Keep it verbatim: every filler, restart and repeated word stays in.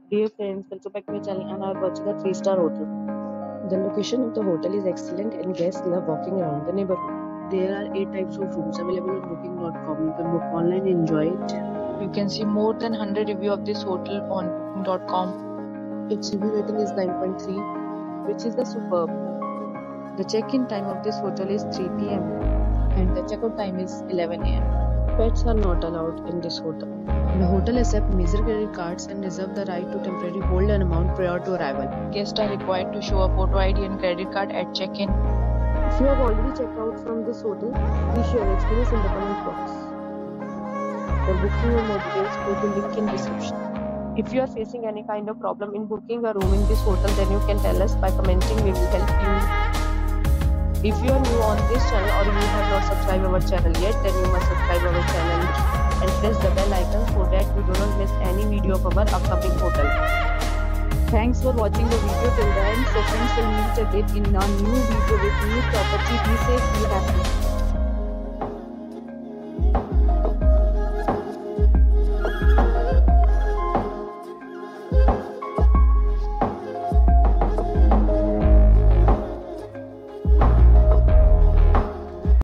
Dear friends, welcome back to my channel and are watching a three star hotel. The location of the hotel is excellent and guests love walking around the neighborhood. There are eight types of rooms available on booking dot com. You can book online and enjoy it. You can see more than one hundred reviews of this hotel on booking dot com. Its review rating is nine point three, which is the superb. The check-in time of this hotel is three p m and the check-out time is eleven a m Pets are not allowed in this hotel. The hotel accepts major credit cards and reserves the right to temporarily hold an amount prior to arrival. Guests are required to show a photo I D and credit card at check-in. If you have already checked out from this hotel, please share your experience in the comment box. For booking or more details, go to link in description. If you are facing any kind of problem in booking a room in this hotel, then you can tell us by commenting. We will help you. If you are new on this channel or you have not subscribed our channel yet, then you must subscribe our channel and press the bell icon so that you do not miss any video of our upcoming hotel. Thanks for watching the video till the end. So friends, will meet again in a new video with new property. Be safe, be happy.